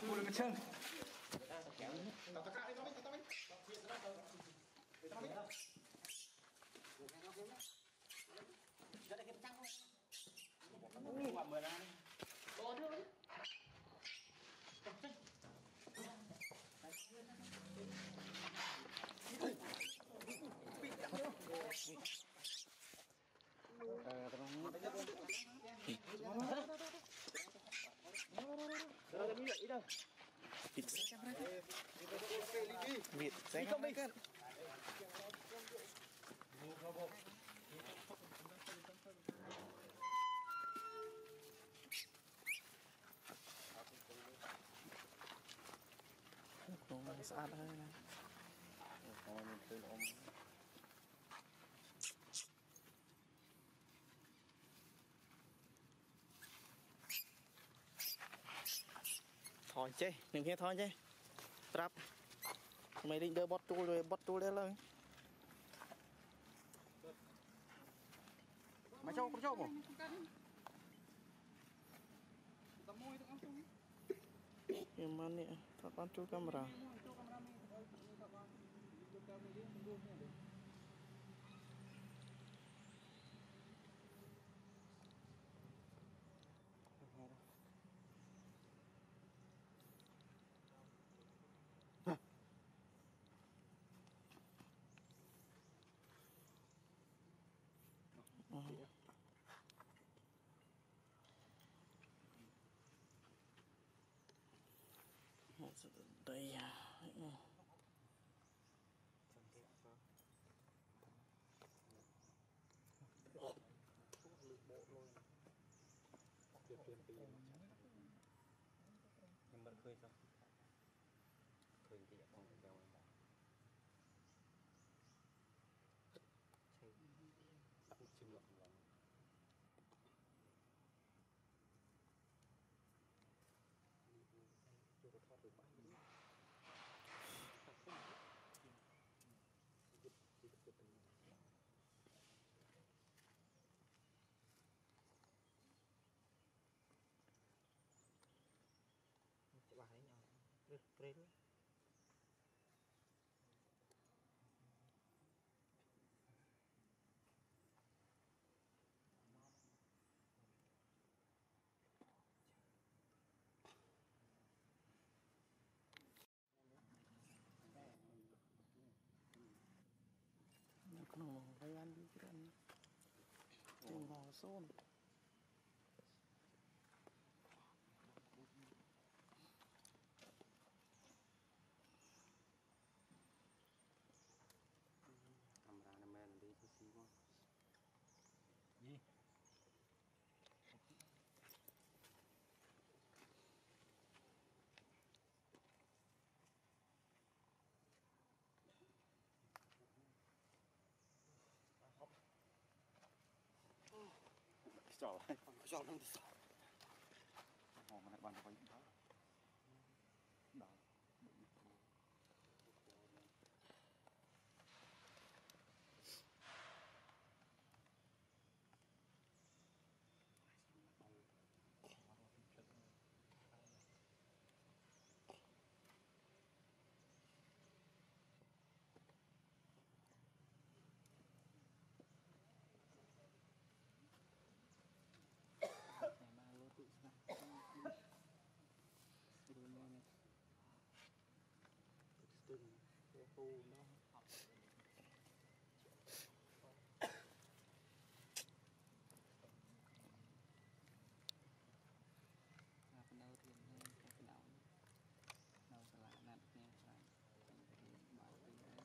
Cô đừng chân. Việt sẽ không mấy cân. Không sát hơi này. Thôi chứ, đừng nghe thôi chứ. Trap. Mày định đưa bót tu lên lên. Mày cho bộ. Yang mana ni? Tak pantul kamera. Đây à. Nhưng vẫn khơi sao? Khơi thì không phải đeo bắt một chim lợn vào. Chưa có thoát được bãi. Cái bài ấy nhau. Rê thôi. Nó phải ăn đi cái ăn. Chừng vào xôn. Camera này men đi chút xíu không? Gì? Chọn lại. Chọn không được. Họ mà lại bàn cho đó. Đó. Từng cái khu nó học. Phần đầu thì cái đầu sẽ là nát nha, phải bảo cái đấy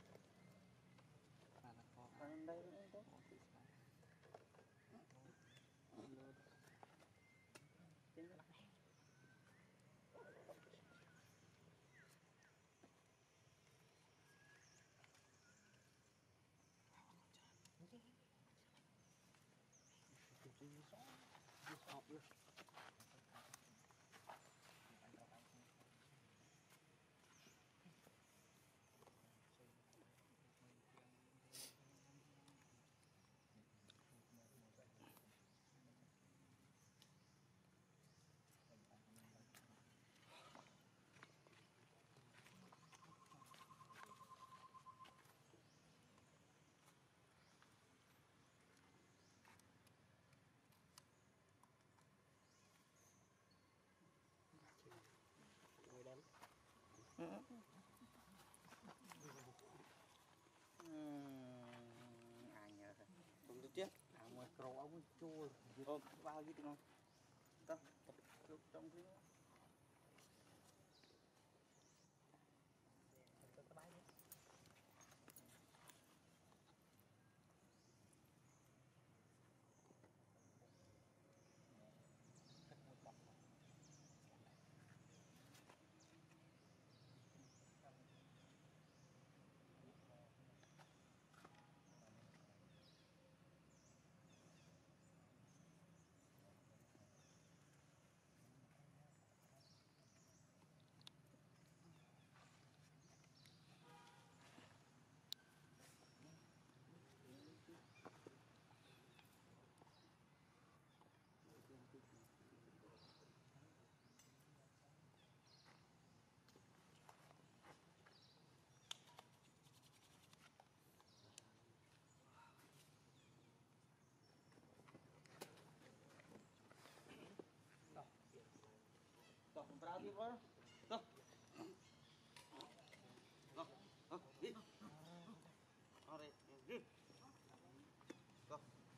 là khó ăn đây nó tốt tự sai trên cái này cậu ông chua bao gì không ta trong cái Bravo đi bro. Go. Go. Go. Đi. Rồi. Đi. Go.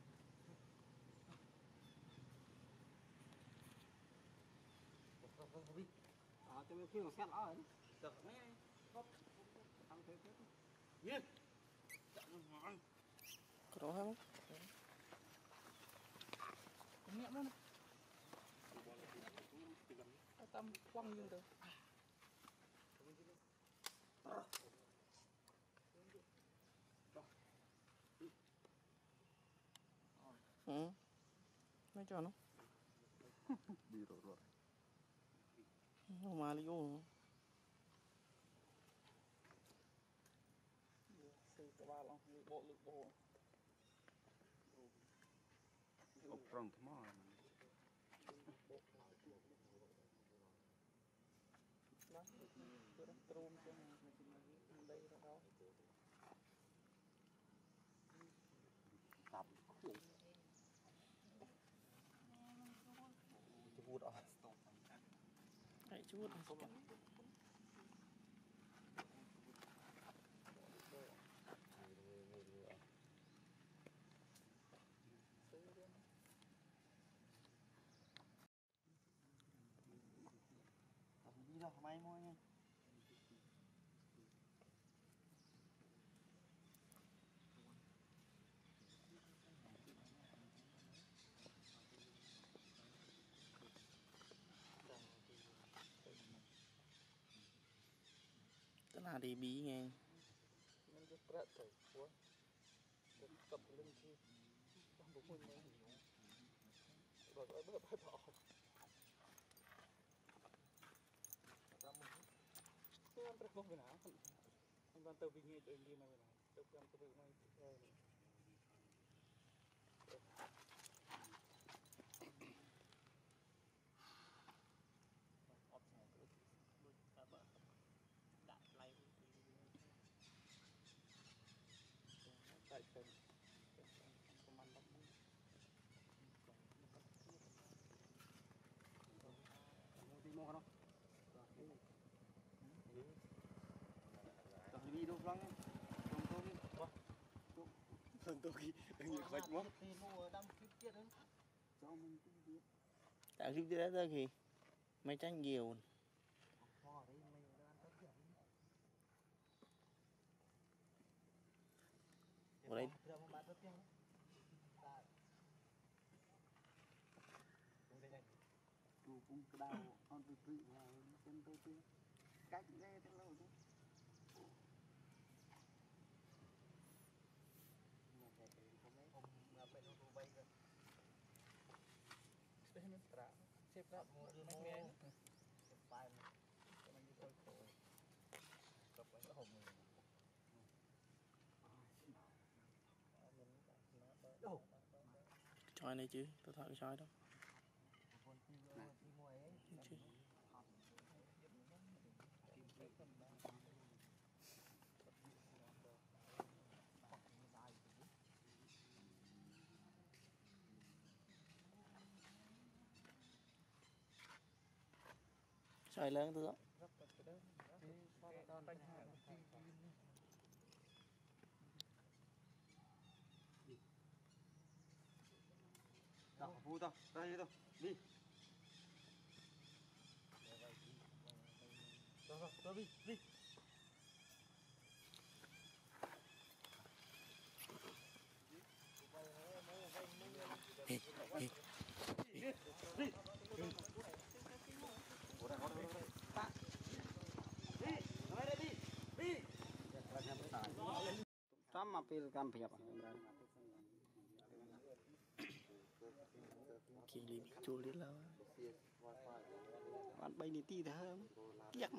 Go đi. Cho mình khi mà xét nó rồi. Được mấy này. Go. Ăn thế thế. Đi. Có không? Nhẹ luôn. Tâm quăng luôn được. Ừ. Mấy trò nó. Đi rồi. Không mà đi vô. Sư các bạn không lực bộ. Ốc rong thế mà. Đó, tôi đã trôm cho mình đây ra đó. Tập khủng. Chú vụt ở. Hãy chú vụt. Đi đâu may mua nha. Tức là đi bí nghe. Nó rất rợn rồi quá. Được cầm lưng kia. Không đúng rồi nữa. Rồi bớt bỏ. Tôi ăn rất không nào. Anh van tàu vì nghe tôi đi mà nào. Tôi ăn tôi bị ngay rồi. Tại cần công an bắt đi mua đâu rồi đi đâu lắm không tôi đi không tôi đi đừng nhìn khách quá tạo giúp đỡ tôi thì mấy tranh nhiều ở đây tôi cũng đau con tôi tự là chân tôi chưa cách ghê thế lâu chứ choi này chứ tôi thợ cái choi đó chứ. Choi lớn tôi đó Đâu, phu tao, đây tao, đi. Tao đi, đi. Sama pil kam phiệp Khi Libby chua đi lâu bạn bay đi ti thế không kiệt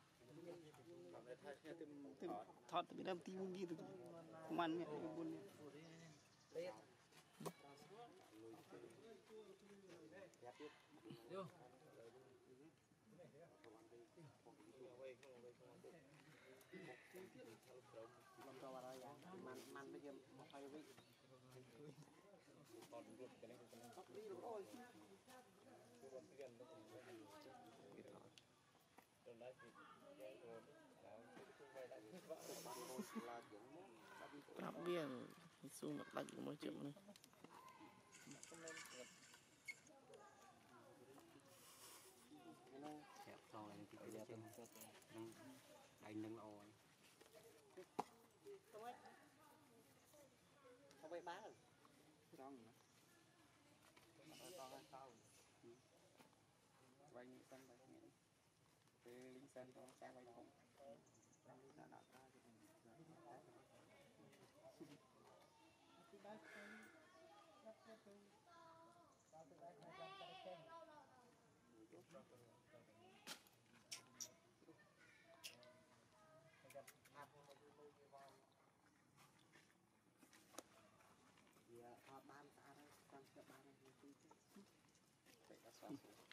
thọt từ đâm tim đi từ không ăn mẹ buồn man bây giờ một hai vị Prap bia xuống mặt lạnh mới chịu nữa. Hẹp sau này thì bây giờ tôi đánh nâng ôi không phải bán xong rồi to hơn sau vay những sân vay nhẹ từ lính sân cho sang vay không đã đặt ra cho mình ban xã đây ban xã ban này vậy là